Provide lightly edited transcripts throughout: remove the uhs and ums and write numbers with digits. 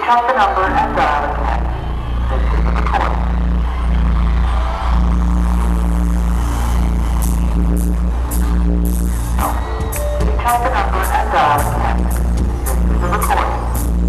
Type the number and dial again. This is the recording. No. Please type the number and dial again. This is the recording.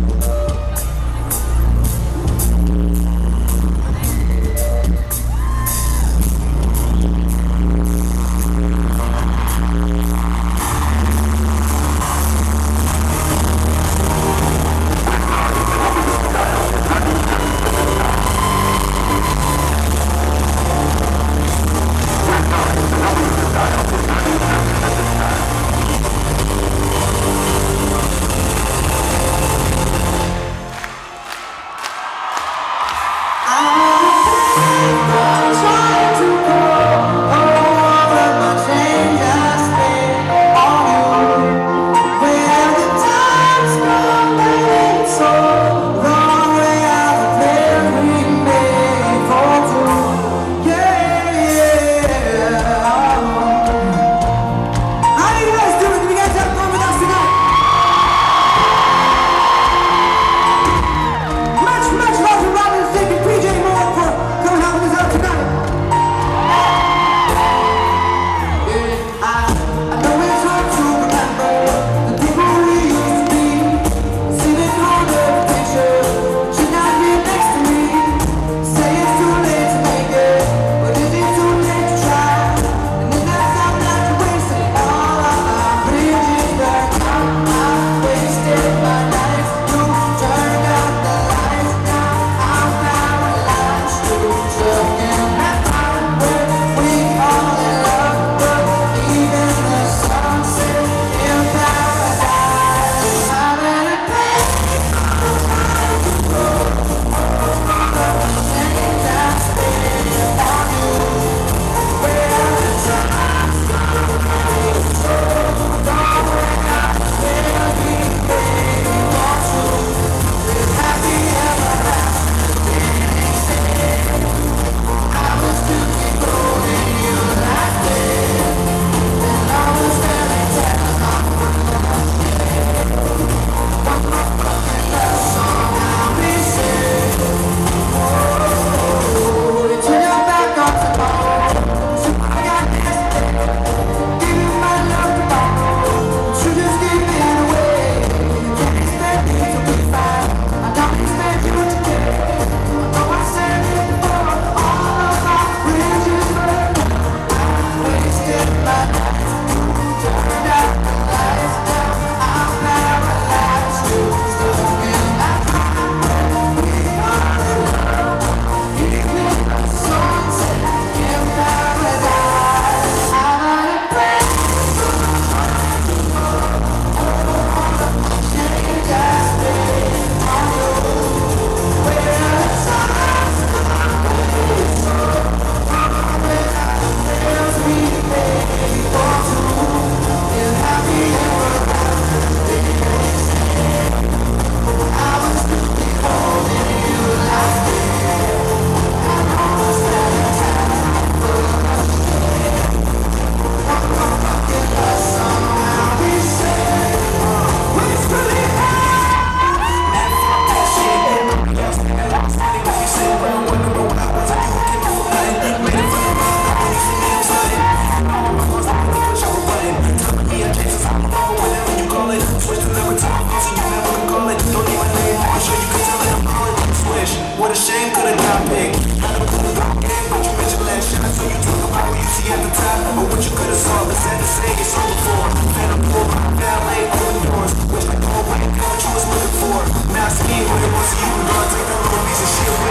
What a shame, could've got big. I never could've got big, but you mentioned last shot. So you talk about what you see at the top, but what you could've saw. But sad to say, it's all before. Phantom pull, valet, open doors. Wish like the whole way, got what you was looking for. Now I see what it was, you were gonna take that little piece of shit.